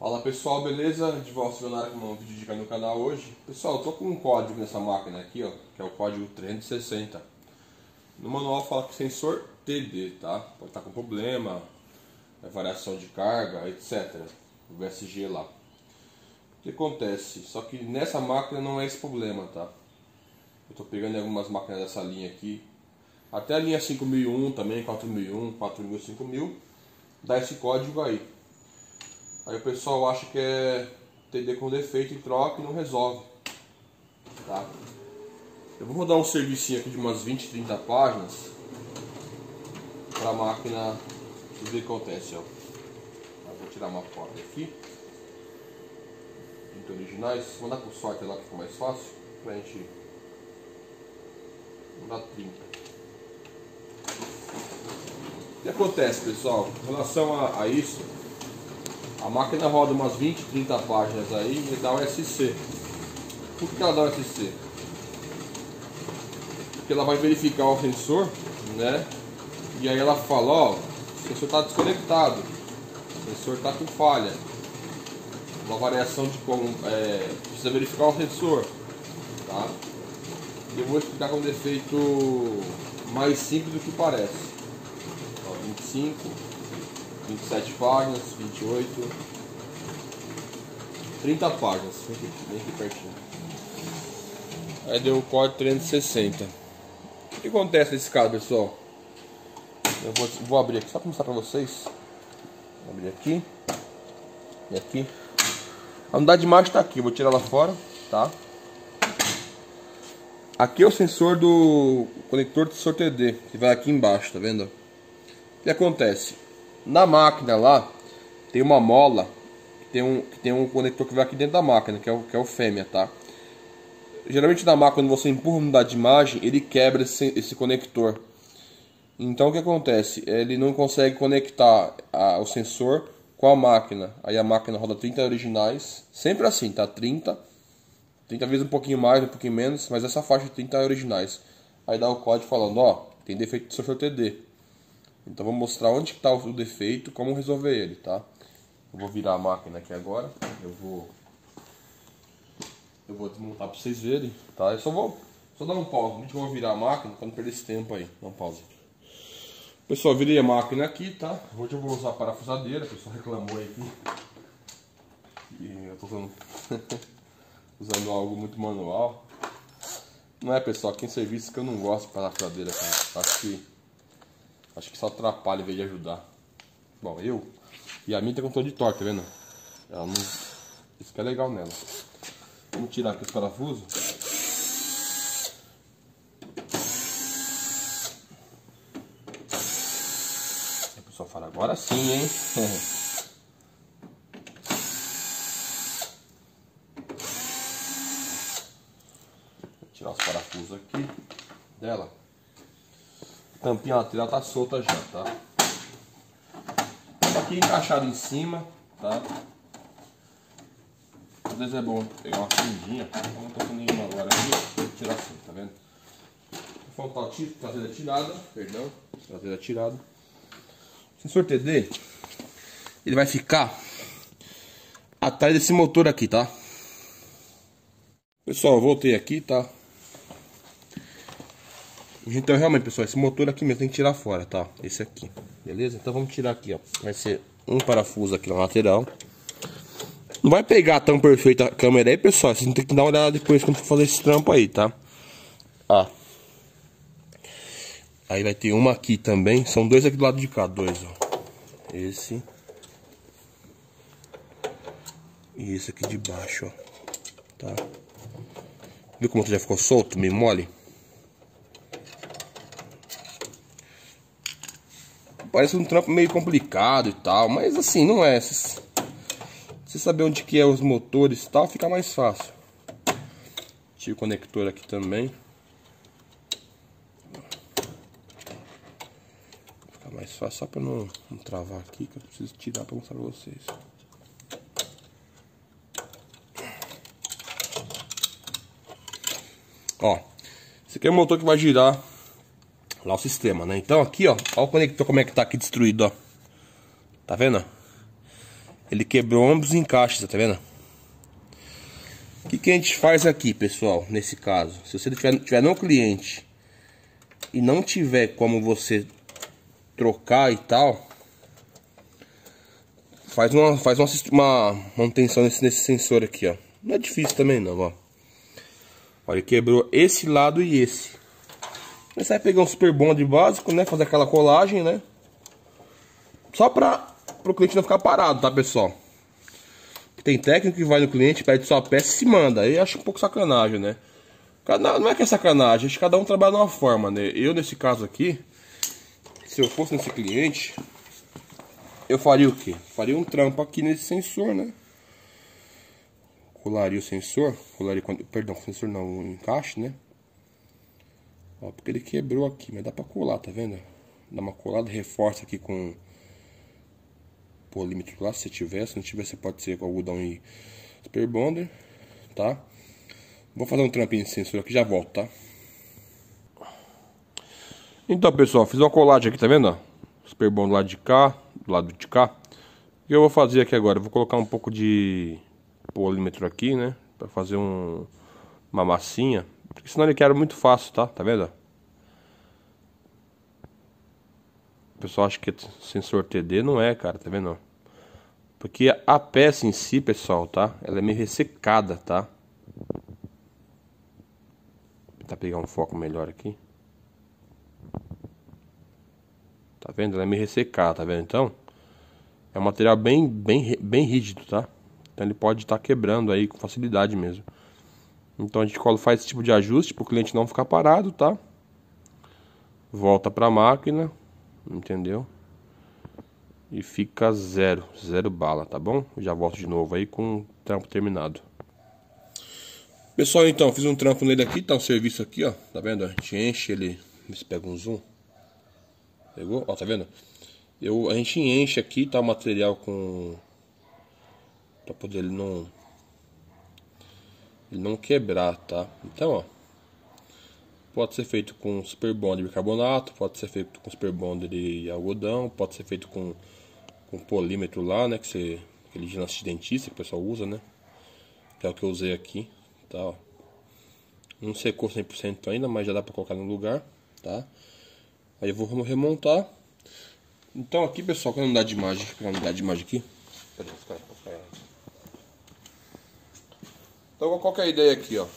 Fala pessoal, beleza? De volta com um vídeo de no canal hoje. Pessoal, eu tô com um código nessa máquina aqui, ó, que é o código 360. No manual fala que sensor TD, tá? Pode estar com problema, variação de carga, etc. O VSG lá. O que acontece? Só que nessa máquina não é esse problema, tá? Eu tô pegando algumas máquinas dessa linha aqui, até a linha 5001 também, 4001, 4000, 5000, dá esse código aí. Aí o pessoal acha que é TD com defeito e troca e não resolve, tá? Eu vou rodar um servicinho aqui de umas 20, 30 páginas para a máquina e ver o que acontece, ó. Eu vou tirar uma foto aqui, muito originais, vou mandar pro sorte lá que fica mais fácil, pra gente mandar 30. O que acontece, pessoal, em relação a isso? A máquina roda umas 20, 30 páginas aí e dá o SC. Por que ela dá o SC? Porque ela vai verificar o sensor, né? E aí ela fala, ó, o sensor está desconectado, o sensor está com falha. Uma variação de como precisa verificar o sensor, tá? E eu vou explicar com um defeito mais simples do que parece. Ó, 25. 27 páginas, 28, 30 páginas, bem aqui pertinho. Aí deu o código 360. O que acontece nesse caso, pessoal? Eu vou abrir aqui só para mostrar para vocês. Vou abrir aqui e aqui. A unidade de imagem está aqui, eu vou tirar ela fora, tá? Aqui é o sensor do conector do sensor TD, que vai aqui embaixo, tá vendo? O que acontece? Na máquina lá tem uma mola que tem um conector que vai aqui dentro da máquina, que é o fêmea, tá? Geralmente na máquina, quando você empurra a unidade de imagem, ele quebra esse conector. Então o que acontece? Ele não consegue conectar o sensor com a máquina. Aí a máquina roda 30 originais, sempre assim, tá? 30 vezes um pouquinho mais, um pouquinho menos, mas essa faixa de 30 originais. Aí dá o código falando, ó, tem defeito do sensor TD. Então vou mostrar onde está o defeito, como resolver ele, tá? Eu vou virar a máquina aqui agora. Eu vou desmontar para vocês verem, tá? Eu só dar um pause, eu vou virar a máquina para não perder esse tempo aí. Dá um pause. Pessoal, virei a máquina aqui, tá? Hoje eu vou usar a parafusadeira, o pessoal reclamou aí que eu tô usando algo muito manual. Não é, pessoal, aqui em serviço que eu não gosto de parafusadeira, cara. Acho que só atrapalha em vez de ajudar. Bom, e a minha tem controle de torque, tá vendo? Ela não... Isso que é legal nela. Vamos tirar aqui os parafusos. A pessoa fala, agora sim, hein? Vou tirar os parafusos aqui dela. A tampinha lateral tá solta já, tá? Aqui encaixado em cima, tá? Às vezes é bom pegar uma fundinha. Eu não tô com nenhuma agora aqui, vou tirar assim, tá vendo? Faltar traseira tirada, perdão, traseira tirada. O sensor TD, ele vai ficar atrás desse motor aqui, tá? Pessoal, eu voltei aqui, tá? Então realmente, pessoal, esse motor aqui mesmo tem que tirar fora, tá? Esse aqui, beleza? Então vamos tirar aqui, ó. Vai ser um parafuso aqui na lateral. Não vai pegar tão perfeita a câmera aí, pessoal. Vocês vão ter que dar uma olhada depois quando for fazer esse trampo aí, tá? Ó. Aí vai ter uma aqui também. São dois aqui do lado de cá, dois, ó. Esse. E esse aqui de baixo, ó. Tá? Viu como já ficou solto, meio mole? Parece um trampo meio complicado e tal, mas assim, não é. Se você saber onde que é os motores e tal, fica mais fácil. Tira o conector aqui também. Fica mais fácil, só para não travar aqui, que eu preciso tirar para mostrar para vocês. Ó, esse aqui é o motor que vai girar lá o sistema, né? Então aqui, ó o conector como é que tá aqui destruído, ó. Tá vendo? Ele quebrou ambos os encaixes, tá vendo? O que a gente faz aqui, pessoal, nesse caso? Se você tiver no cliente e não tiver como você trocar e tal, faz uma manutenção nesse sensor aqui, ó. Não é difícil também não, ó. Olha, ele quebrou esse lado e esse. Você vai pegar um super bond básico, né? Fazer aquela colagem, né? Só para o cliente não ficar parado, tá, pessoal? Tem técnico que vai no cliente, pede sua peça e se manda. Aí acho um pouco sacanagem, né? Não é que é sacanagem, acho que cada um trabalha de uma forma, né? Eu, nesse caso aqui, se eu fosse nesse cliente, eu faria o quê? Faria um trampo aqui nesse sensor, né? Colaria o sensor, perdão, sensor não, o encaixe, né? Ó, porque ele quebrou aqui, mas dá pra colar, tá vendo? Dá uma colada, reforça aqui com polímetro lá, se tiver. Se não tiver, você pode ser com algodão e super bonder, tá? Vou fazer um trampinho de sensor aqui, já volto, tá? Então, pessoal, fiz uma colagem aqui, tá vendo? Super bonder do lado de cá, do lado de cá. O que eu vou fazer aqui agora? Eu vou colocar um pouco de polímetro aqui, né? Pra fazer uma massinha. Porque senão ele quebra muito fácil, tá? Tá vendo? O pessoal acha que é sensor TD, não é, cara, tá vendo? Porque a peça em si, pessoal, tá? Ela é meio ressecada, tá? Vou tentar pegar um foco melhor aqui. Tá vendo? Ela é meio ressecada, tá vendo? Então, é um material bem rígido, tá? Então ele pode estar quebrando aí com facilidade mesmo. Então a gente faz esse tipo de ajuste para o cliente não ficar parado, tá? Volta para a máquina, entendeu? E fica zero bala, tá bom? Já volto de novo aí com o trampo terminado. Pessoal, então, fiz um trampo nele aqui, tá um serviço aqui, ó. Tá vendo? A gente enche ele, vê se pega um zoom. Pegou? Ó, tá vendo? A gente enche aqui, tá, o material com... pra poder ele não quebrar, tá? Então, ó, pode ser feito com super bonder de bicarbonato, pode ser feito com super bonder de algodão, pode ser feito com polímetro lá, né, aquele de dentista que o pessoal usa, né, que é o que eu usei aqui, tá, ó. Não secou 100% ainda, mas já dá pra colocar no lugar, tá? Aí eu vou remontar. Então aqui, pessoal, com a unidade de imagem, vou pegar a unidade de imagem aqui. Então qual que é a ideia aqui, ó?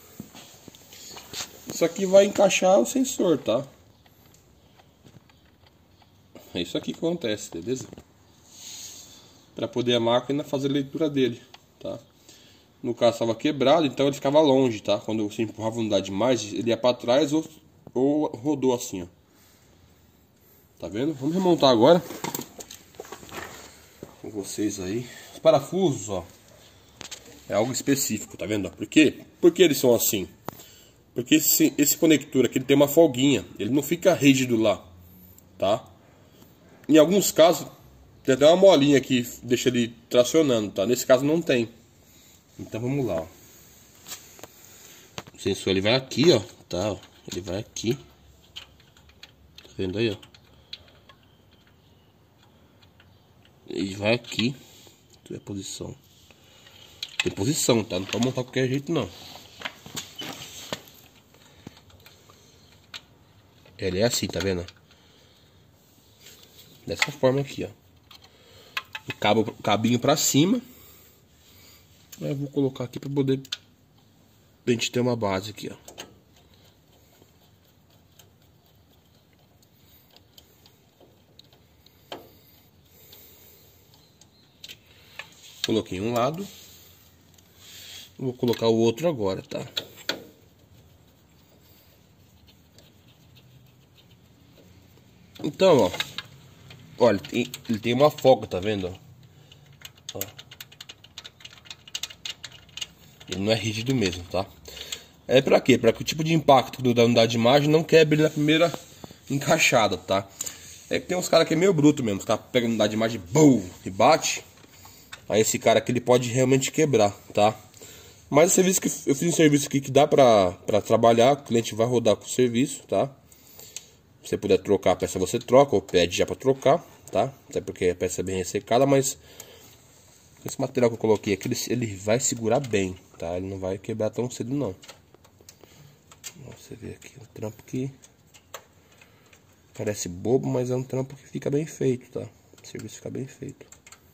Isso aqui vai encaixar o sensor, tá? É isso aqui que acontece, beleza? Para poder a máquina fazer a leitura dele, tá? No caso estava quebrado, então ele ficava longe, tá? Quando você empurrava a unidade mais, ele ia para trás ou rodou assim, ó. Tá vendo? Vamos remontar agora com vocês aí. Os parafusos, ó, é algo específico, tá vendo? Por quê? Por que eles são assim? Porque esse conector aqui ele tem uma folguinha, ele não fica rígido lá, tá? Em alguns casos tem até uma molinha que deixa ele tracionando, tá? Nesse caso não tem. Então vamos lá, ó. O sensor ele vai aqui, ó, tá? Ele vai aqui. Tá vendo aí, ó? Ele vai aqui. Tu é posição. Tem posição, tá? Não pode montar de qualquer jeito, não. Ele é assim, tá vendo? Dessa forma aqui, ó. O cabinho pra cima. Eu vou colocar aqui pra poder a gente ter uma base aqui, ó. Coloquei um lado. Vou colocar o outro agora, tá? Então, ó. Olha, ele tem uma folga, tá vendo? Ó. Ele não é rígido mesmo, tá? É pra quê? Pra que o tipo de impacto da unidade de imagem não quebre na primeira encaixada, tá? É que tem uns caras que é meio bruto mesmo. Os caras pegam a unidade de imagem, BUM! E bate. Aí esse cara aqui ele pode realmente quebrar, tá? Mas o serviço que eu fiz um serviço aqui que dá pra trabalhar. O cliente vai rodar com o serviço, tá? Se você puder trocar a peça, você troca ou pede já pra trocar, tá? Até porque a peça é bem ressecada, mas Esse material que eu coloquei aqui, ele vai segurar bem, tá? Ele não vai quebrar tão cedo não. Você vê aqui o trampo que parece bobo, mas é um trampo que fica bem feito, tá? O serviço fica bem feito.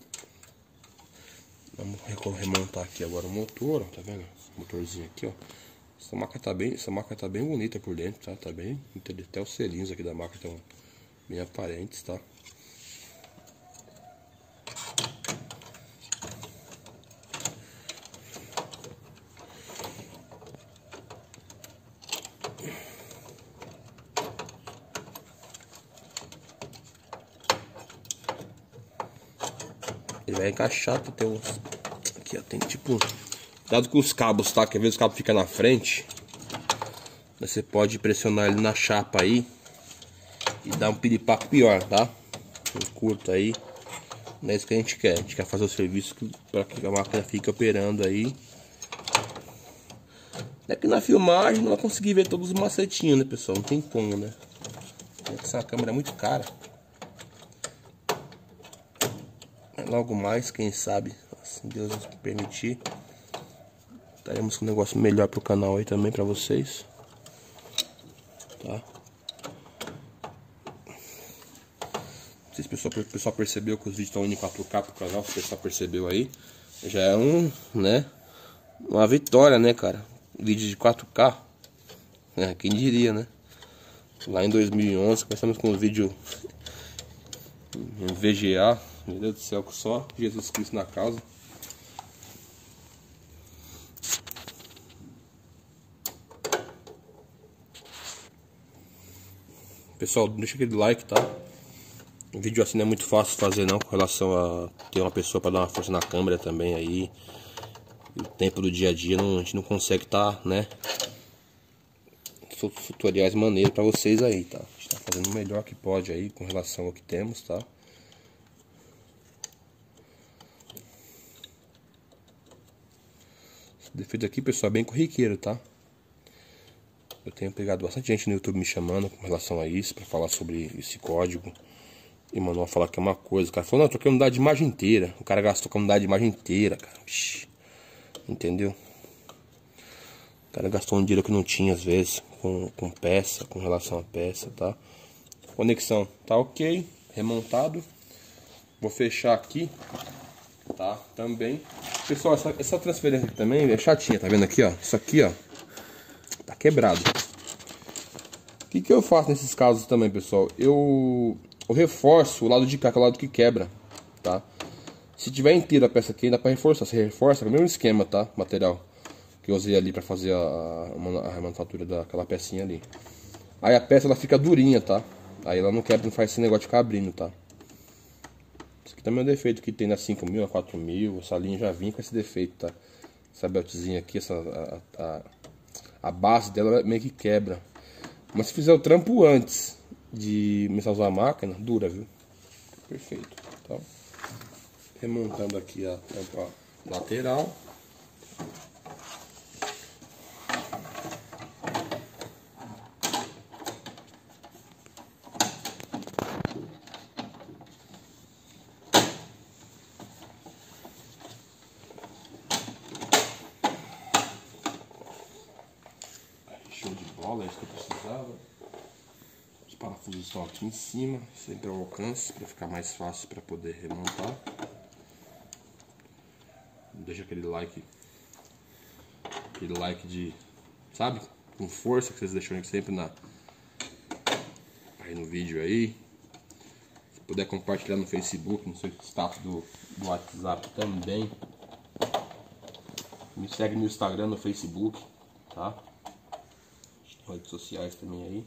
Vamos remontar aqui agora o motor, ó, tá vendo? O motorzinho aqui, ó. Essa marca tá bem bonita por dentro, tá? Tá bem, até os selinhos aqui da marca estão bem aparentes, tá? Ele vai encaixar, tem uns... Aqui, ó, tem tipo... Cuidado com os cabos, tá? Que às vezes o cabo fica na frente. Você pode pressionar ele na chapa aí e dar um piripaque pior, tá? Um curto aí. Não é isso que a gente quer. A gente quer fazer o serviço para que a máquina fique operando aí. É que na filmagem não vai conseguir ver todos os macetinhos, né, pessoal? Não tem como, né? Essa câmera é muito cara. Logo mais, quem sabe, se Deus nos permitir, estaremos com um negócio melhor pro canal aí também pra vocês, tá? Não sei se o pessoal percebeu que os vídeos estão indo em 4K pro canal, se o pessoal percebeu aí, já é uma vitória, né, cara? Vídeo de 4K, quem diria, né? Lá em 2011 começamos com os vídeos em VGA. Meu Deus do céu, só Jesus Cristo na causa. Pessoal, deixa aquele like, tá? O vídeo assim não é muito fácil fazer não, com relação a ter uma pessoa para dar uma força na câmera também aí. E o tempo do dia a dia, a gente não consegue tá, né? Tutoriais maneiros para vocês aí, tá? A gente tá fazendo o melhor que pode aí com relação ao que temos, tá? Esse defeito aqui, pessoal, é bem corriqueiro, tá? Eu tenho pegado bastante gente no YouTube me chamando com relação a isso, para falar sobre esse código. E mandou falar que é uma coisa. O cara falou, não, eu troquei a unidade de imagem inteira. O cara gastou com a unidade de imagem inteira, cara. Entendeu? O cara gastou um dinheiro que não tinha, às vezes, com peça, com relação a peça, tá? Conexão tá ok, remontado. Vou fechar aqui, tá? Também. Pessoal, essa transferência aqui também é chatinha, tá vendo aqui, ó? Isso aqui, ó, tá quebrado. O que eu faço nesses casos também, pessoal? Eu reforço o lado de cá, que é o lado que quebra, tá? Se tiver inteira a peça aqui, dá pra reforçar. Você reforça, é o mesmo esquema, tá? Material que eu usei ali pra fazer a manufatura daquela pecinha ali. Aí a peça, ela fica durinha, tá? Aí ela não quebra, não faz esse negócio de ficar abrindo, tá? Isso aqui também é um defeito que tem na 5000, na 4000. Essa linha já vinha com esse defeito, tá? Essa beltzinha aqui, a base dela meio que quebra. Mas se fizer o trampo antes de começar a usar a máquina, dura, viu? Perfeito. Então, remontando aqui a tampa lateral. Show de bola, é isso que eu precisava. Os parafusos estão aqui em cima, sempre ao alcance, para ficar mais fácil para poder remontar. Deixa aquele like de, sabe, com força que vocês deixam sempre aí no vídeo aí. Se puder compartilhar no Facebook, no seu status do WhatsApp também. Me segue no Instagram, no Facebook, tá? Redes sociais também aí.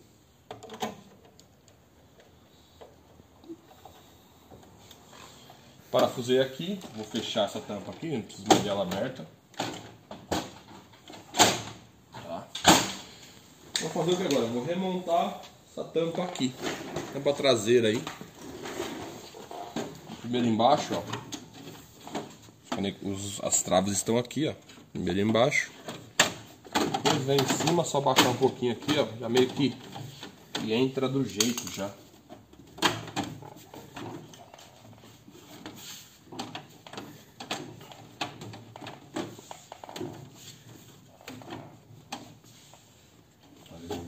Parafusei aqui, vou fechar essa tampa aqui, não preciso manter ela aberta. Tá. Vou fazer o que agora? Vou remontar essa tampa aqui, tampa traseira aí. Primeiro embaixo, ó. As travas estão aqui, ó. Primeiro embaixo. Depois vem em cima, só baixar um pouquinho aqui, ó. Já meio que entra do jeito já.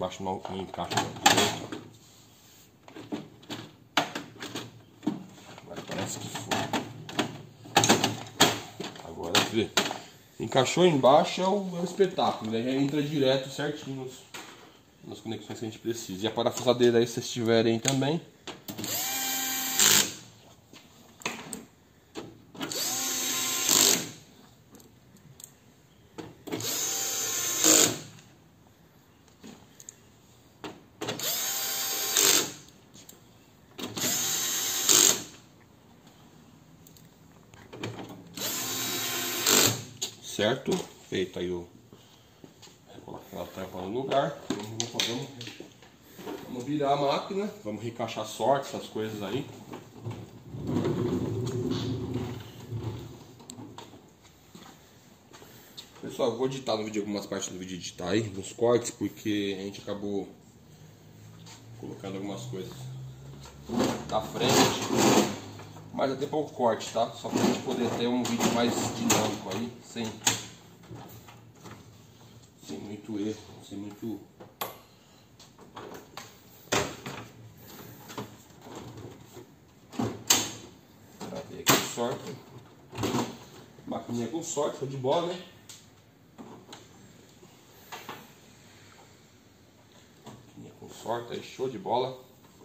embaixo não encaixa direito. Mas parece que foi. Agora vê. Encaixou embaixo é o espetáculo, né? Já entra direto certinho nas conexões que a gente precisa. E a parafusadeira aí, se vocês tiverem também. Certo? Feito aí o... Vou colocar a tampa no lugar. Vamos virar a máquina. Vamos encaixar sorte, essas coisas aí. Pessoal, eu vou editar no vídeo algumas partes do vídeo, editar aí, nos cortes, porque a gente acabou colocando algumas coisas da frente. Mas até pouco corte, tá? Só pra gente poder ter um vídeo mais dinâmico aí, sem muito erro, sem muito... Travei aqui de sorte. Maquininha com sorte, show de bola, né? Maquininha com sorte, aí show de bola.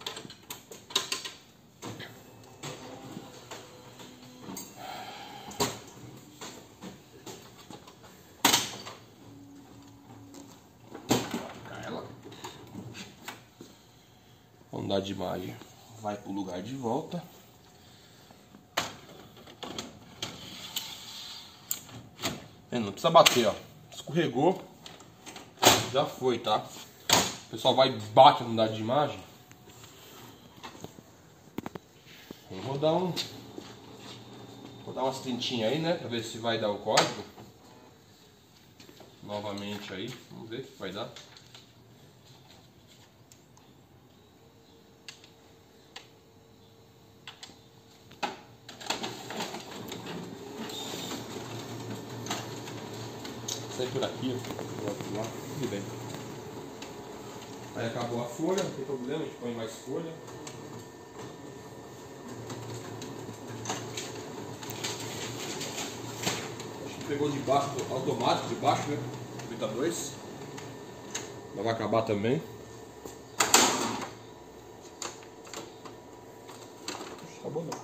Vamos dar de imagem, vai pro lugar de volta. Não precisa bater, ó. Escorregou, já foi, tá? O pessoal vai e bate no dado de imagem. Eu vou dar umas trintinhas aí, né? Pra ver se vai dar o código. Novamente aí, vamos ver o que vai dar. Sai por aqui, ó. Tudo bem. Aí acabou a folha, não tem problema, a gente põe mais folha. Acho que pegou de baixo, automático de baixo, né? 32. Não vai acabar também. Acabou não.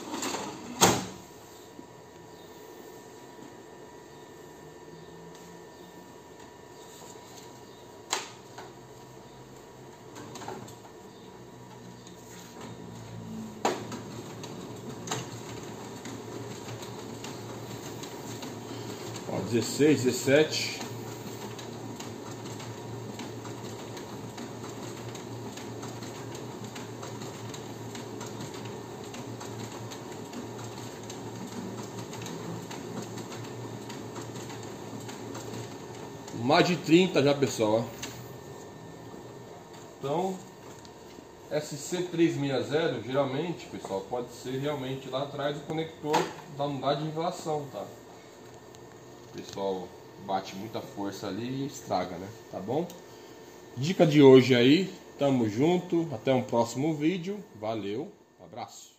Ó, 16, 17. Mais de 30 já, pessoal. Então, SC360 geralmente, pessoal, pode ser realmente lá atrás do conector da unidade de revelação, tá? O pessoal bate muita força ali e estraga, né? Tá bom? Dica de hoje aí, tamo junto, até um próximo vídeo, valeu, abraço.